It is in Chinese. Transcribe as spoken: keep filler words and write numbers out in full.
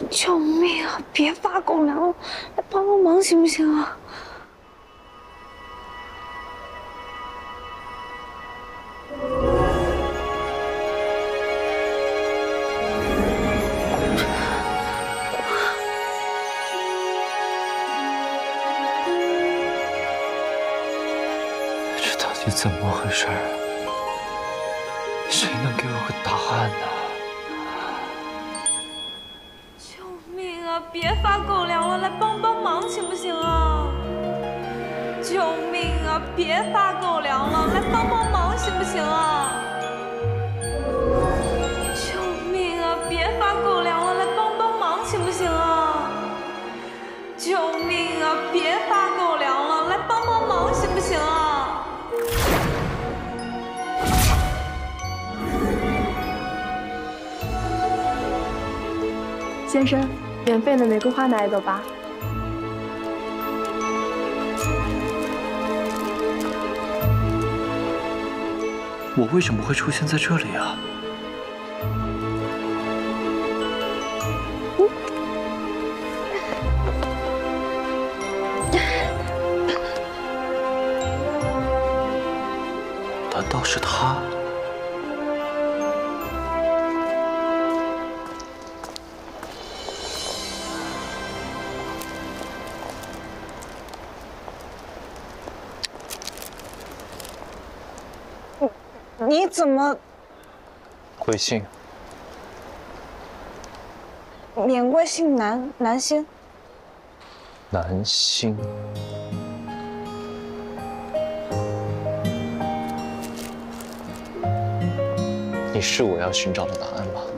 救命啊！别发狗粮了，来帮帮忙行不行啊？ 这到底怎么回事啊？谁能给我个答案呢？ 别发狗粮了，来帮帮忙行不行啊？救命啊！别发狗粮了，来帮帮忙行不行啊？救命啊！别发狗粮了，来帮帮忙行不行啊？救命啊！别发狗粮了，来帮帮忙行不行啊？ 先生。 免费的玫瑰花拿一朵吧。 我为什么会出现在这里啊？难道是他？ 你怎么？ 贵姓？ 免贵姓南，南星。 南星。你是我要寻找的答案吗？